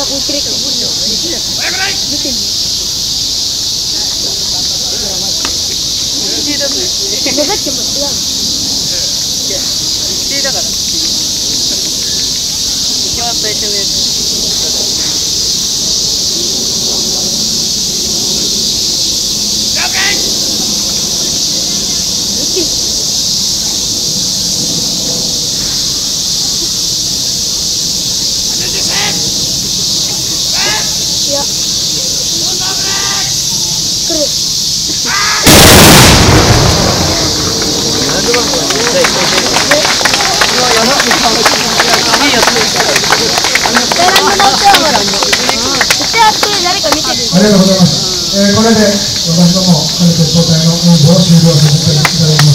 ありがとうございます。これで私どもカルテ総体の演舞を終了させていただきます。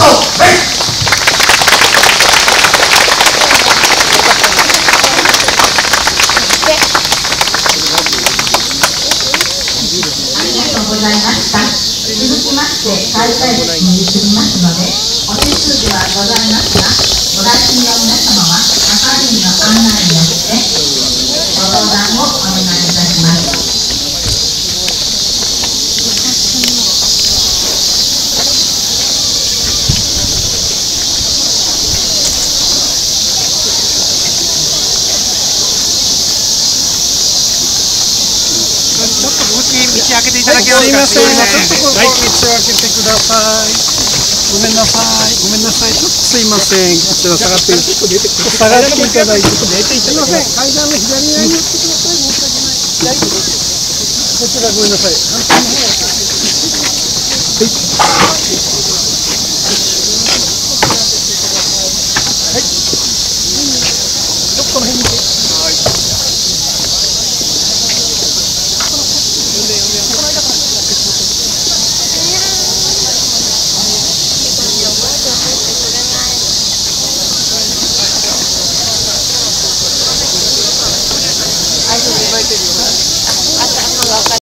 ありがとうございました。続きまして開会式に移りますので、お手数ではございますが、ご来賓の皆様は係員の案内によってご登壇をお願いいたします。 ちょっと道開けていただけますか。ちょっと道開けてください。ごめんなさい。ごめんなさい。ちょっとすいません。こちら下がって下がっていただいて。すいません。階段の左側に寄ってください。申し訳ない。こちらごめんなさい。はい。